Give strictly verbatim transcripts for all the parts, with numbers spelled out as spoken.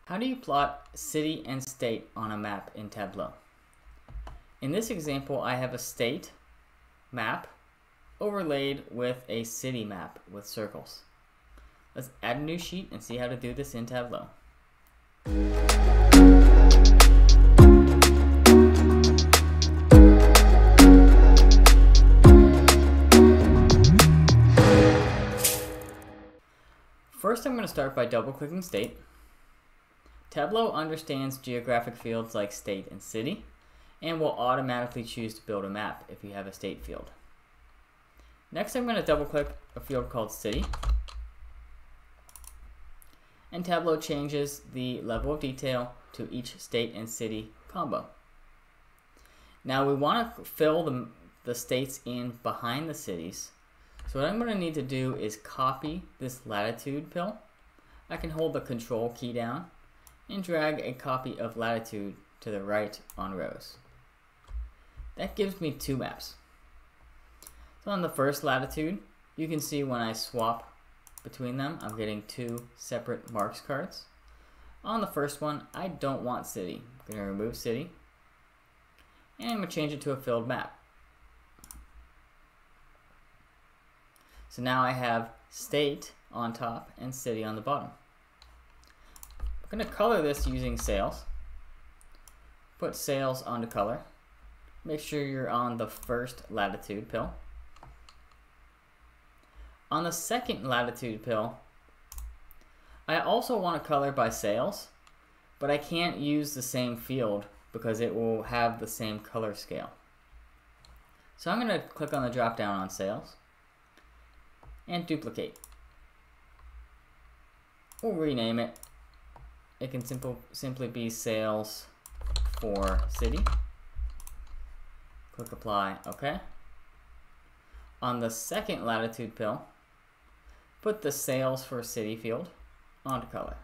How do you plot city and state on a map in Tableau? In this example, I have a state map overlaid with a city map with circles. Let's add a new sheet and see how to do this in Tableau. First, I'm going to start by double-clicking state. Tableau understands geographic fields like state and city, and will automatically choose to build a map if you have a state field. Next, I'm going to double-click a field called city, and Tableau changes the level of detail to each state and city combo. Now, we want to fill the, the states in behind the cities. So what I'm going to need to do is copy this latitude pill. I can hold the control key down and drag a copy of latitude to the right on rows. That gives me two maps. So on the first latitude, you can see when I swap between them, I'm getting two separate marks cards. On the first one, I don't want city. I'm going to remove city, and I'm going to change it to a filled map. So now I have state on top and city on the bottom. I'm going to color this using sails. Put sails onto color. Make sure you're on the first latitude pill. On the second latitude pill, I also want to color by sails, but I can't use the same field because it will have the same color scale. So I'm going to click on the drop down on sails and duplicate. We'll rename it. It can simple, simply be sails for city. Click apply, okay. On the second latitude pill, put the sails for city field onto color.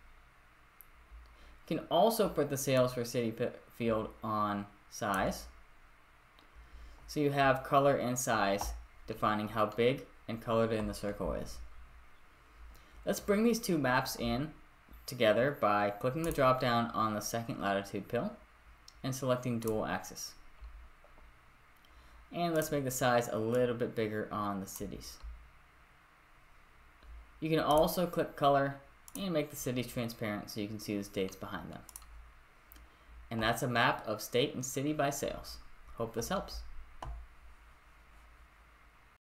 You can also put the sails for city field on size. So you have color and size defining how big and colored in the circle is. Let's bring these two maps in together by clicking the drop down on the second latitude pill and selecting dual axis. And let's make the size a little bit bigger on the cities. You can also click color and make the cities transparent so you can see the states behind them. And that's a map of state and city by sails. Hope this helps.